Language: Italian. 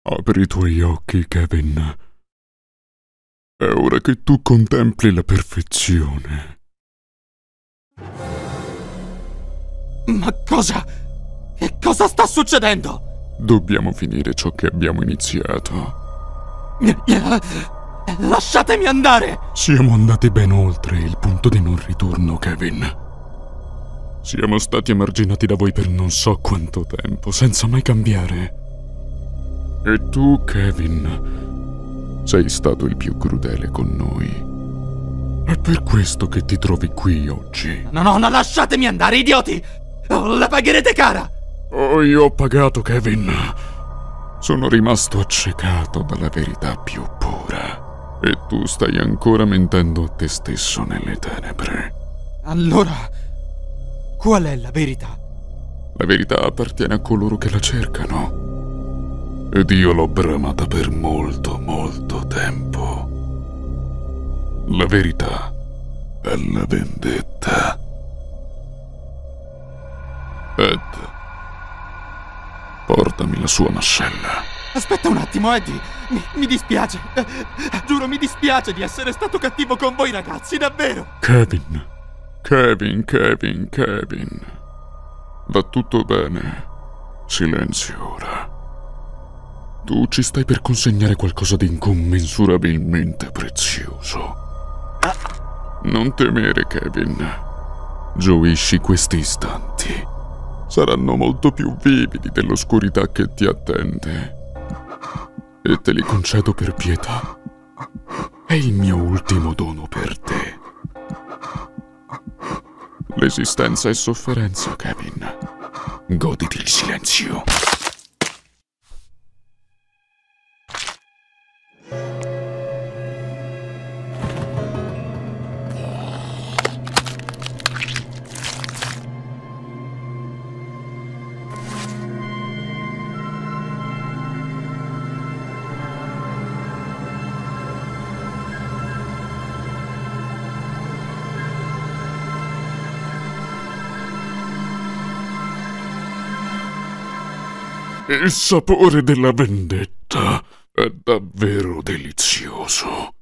Apri i tuoi occhi, Kevin. È ora che tu contempli la perfezione. Ma cosa? Che cosa sta succedendo? Dobbiamo finire ciò che abbiamo iniziato. Lasciatemi andare! Siamo andati ben oltre il punto di non ritorno, Kevin. Siamo stati emarginati da voi per non so quanto tempo, senza mai cambiare. E tu, Kevin, sei stato il più crudele con noi. È per questo che ti trovi qui oggi. No, lasciatemi andare, idioti! La pagherete cara! Oh, io ho pagato, Kevin. Sono rimasto accecato dalla verità più pura. E tu stai ancora mentendo a te stesso nelle tenebre. Allora, qual è la verità? La verità appartiene a coloro che la cercano. Ed io l'ho bramata per molto, molto tempo. La verità è la vendetta. Ed, portami la sua mascella. Aspetta un attimo, Eddie. Mi dispiace. Giuro, mi dispiace di essere stato cattivo con voi, ragazzi, davvero. Kevin. Va tutto bene. Silenzio ora. Tu ci stai per consegnare qualcosa di incommensurabilmente prezioso. Non temere, Kevin. Gioisci questi istanti. Saranno molto più vividi dell'oscurità che ti attende. E te li concedo per pietà. È il mio ultimo dono per te. L'esistenza è sofferenza, Kevin. Goditi il silenzio. Il sapore della vendetta è davvero delizioso.